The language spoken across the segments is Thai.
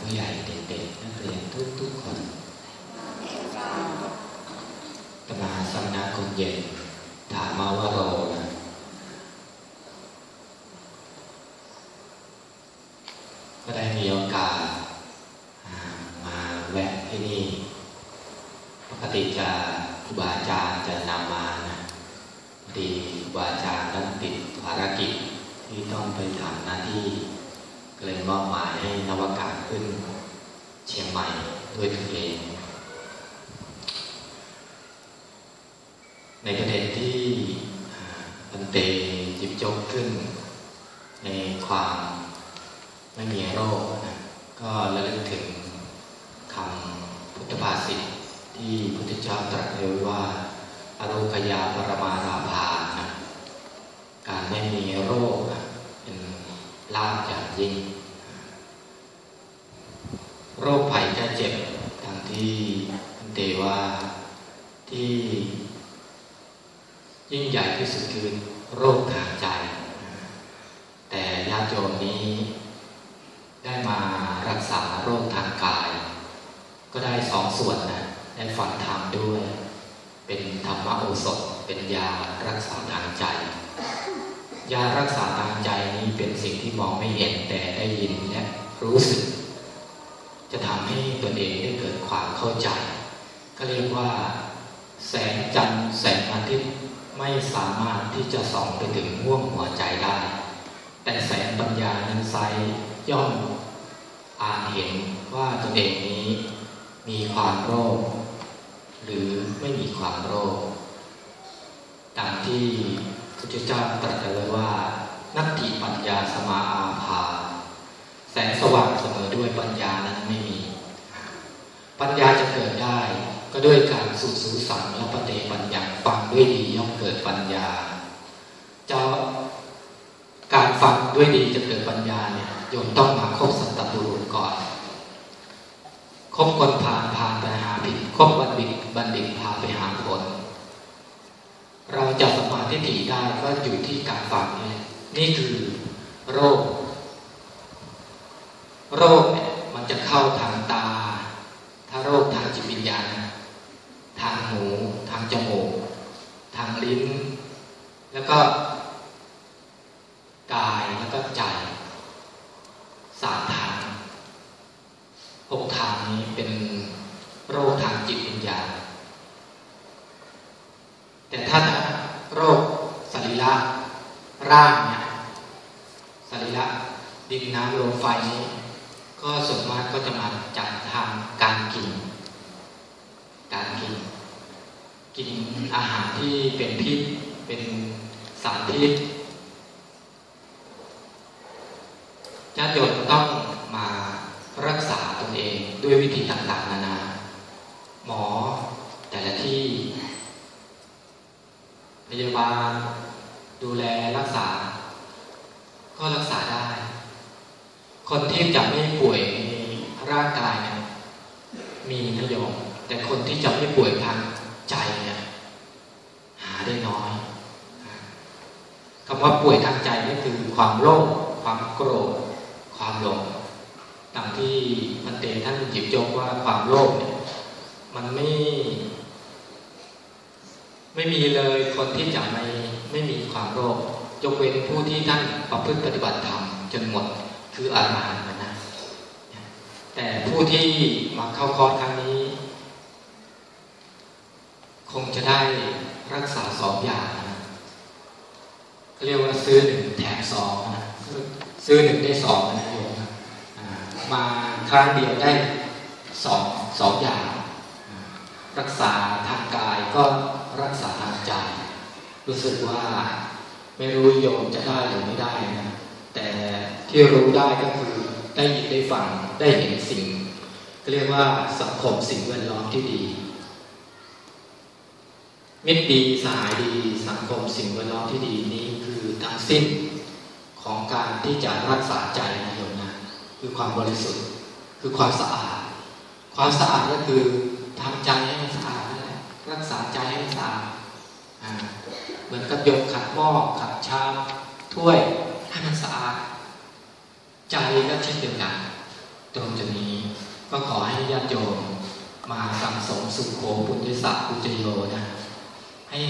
ผู้ใหญ่เด็กๆนักเรียนทุกคนตมาสำนักคนเย็นถามมาว่าเรานะก็ได้มีโอกาสมาแวะที่นี่ปกติจะครูบาอาจารย์จะนำมานะดีครูบาอาจารย์ต้องติดภารกิจที่ต้องไปทำหน้าที่ก็เลยมอบหมายให้นวากาศขึ้นเชียงใหม่ด้วยตัวเองในประเด็นที่บันเตหยิบยกขึ้นในความไม่มีโรคนะก็ระลึกถึงคำพุทธภาษิตที่พระพุทธเจ้าตรัสไว้ว่าอโรคยาปรมาราภานะการไม่มีโรคเป็นลาภอย่างยิ่งโรคภัยแค่เจ็บทั้งที่บันเตว่าที่ยิ่งใหญ่ที่สุดคือโรคทางใจแต่ญาติโยมนี้ได้มารักษาโรคทางกายก็ได้สองส่วนนะได้ฟังธรรมด้วยเป็นธรรมโอสถเป็นยารักษาทางใจยารักษาทางใจนี้เป็นสิ่งที่มองไม่เห็นแต่ได้ยินและรู้สึกจะทำให้ตนเองได้เกิดความเข้าใจก็เรียกว่าแสงจันทร์แสงอาทิตย์ไม่สามารถที่จะส่องไปถึงห้วงหัวใจได้แต่แสงปัญญานั้นไซย่อมอ่านเห็นว่าตนเองนี้มีความโลภหรือไม่มีความโลภดังที่พระพุทธเจ้าตรัสไว้ว่านัตถิปัญญาสมาอาภาแสงสว่างเสมอด้วยปัญญานั้นไม่มีปัญญาจะเกิดได้ก็ด้วยการสุสังและปฏิปัญญาฟังด้วยดีย่อมเกิดปัญญาการฟังด้วยดีจะเกิดปัญญาเนี่ยโยมต้องมาคบสัตตบุรุษก่อนคบคนผ่านไปหาผิดคบบัณฑิตพาไปหาผลเราจะสัมมาทิฏฐิได้ก็อยู่ที่การฟังนี่คือโรคเนี่ยมันจะเข้าทางตาถ้าโรคทางจิตวิญญาณทางหูทางจมูกทางลิ้นแล้วก็กายแล้วก็ใจ3 ทาง6 ทางนี้เป็นโรคทางจิตวิญญาณแต่ถ้าโรคสรีระร่างเนี่ยสรีระดินน้ำลมไฟนี้ก็ส่วนมากก็จะมาจากทางการกินอาหารที่เป็นพิษเป็นสารพิษญาติโยมต้องมารักษาตนเองด้วยวิธีต่างๆนานาหมอแต่ละที่พยาบาลดูแลรักษาก็รักษาได้คนที่จะไม่ป่วยในร่างกายเนี่ยมีนะโยมแต่คนที่จะไม่ป่วยทางใจเนี่ยหาได้น้อยคำว่าป่วยทางใจนี่คือความโลภความโกรธความหลงดังที่มันเตท่านหยิบยกว่าความโลภเนี่ยมันไม่มีเลยคนที่จะไม่มีความโลภยกเว้นผู้ที่ท่านประพฤติปฏิบัติธรรมจนหมดคืออรหันต์นะแต่ผู้ที่มาเข้าคอร์สครั้งนี้คงจะได้รักษา2 อย่างนะเรียกว่าซื้อ1แถม2นะซื้อ1ได้2นะโยมมาครั้งเดียวได้2อย่างรักษาทางกายก็รักษาทางใจรู้สึกว่าไม่รู้โยมจะได้หรือไม่ได้นะแต่ที่รู้ได้ก็คือได้ยินได้ฟังได้เห็นสิ่งเรียกว่าสังคมสิ่งแวดล้อมที่ดีมิตรดีสหายดีสังคมสิ่งแวดล้อมที่ดีนี้คือทั้งสิ้นของการที่จะรักษาใจนะโยมนะคือความบริสุทธิ์คือความสะอาดก็คือทำใจให้มันสะอาดนั่นแหละรักษาใจให้มันสะอาดเหมือนกับโยมขัดหม้อขัดชามถ้วยให้มันสะอาดใจก็เช่นเดียวกันตรงจุดนี้ก็ขอให้ญาติโยมมาสั่งสมสุขโขปุญญสัพพุจโยนะให้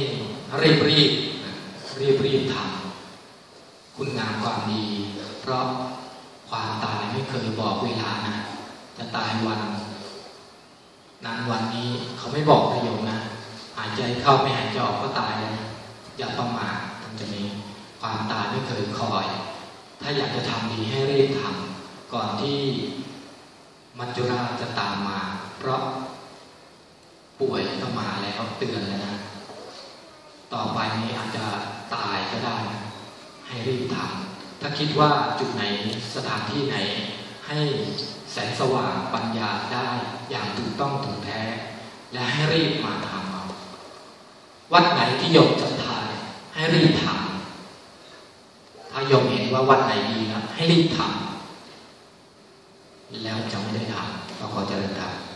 รีบทำคุณงามความดีเพราะความตายไม่เคยบอกเวลานะจะตายวันนั้นวันนี้เขาไม่บอกประโยชน์นะหายใจเข้าไม่หายใจออกก็ตายแล้วนะอย่าประมาทตรงจุดนี้ความตายไม่เคยคอยถ้าอยากจะทำดีให้รีบทำก่อนที่มัจจุราชจะตามมาเพราะป่วยก็มาแล้วเตือนแล้วนะต่อไปนี้อาจจะตายก็ได้ให้รีบทำถ้าคิดว่าจุดไหนสถานที่ไหนให้แสงสว่างปัญญาได้อย่างถูกต้องถูกแท้และให้รีบมาทำเอาวัดไหนที่โยมศรัทธาให้รีบทำถ้าโยมเห็นว่าวัดไหนดีนะให้รีบทำแล้วจะไม่ได้ทำเราขอเจริญธรรม